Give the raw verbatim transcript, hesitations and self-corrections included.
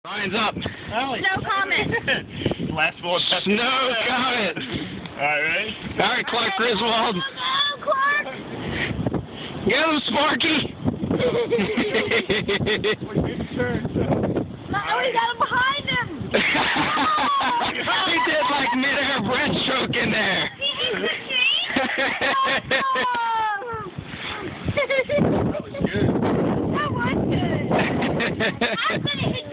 Ryan's up. Allie. No comment. Last one. No comment. Alright, ready? All right, Clark Griswold. Go, Clark. Get him, Sparky. No, he got him behind him. He did like mid-air breaststroke in there. That was good. That was good. I'm gonna hit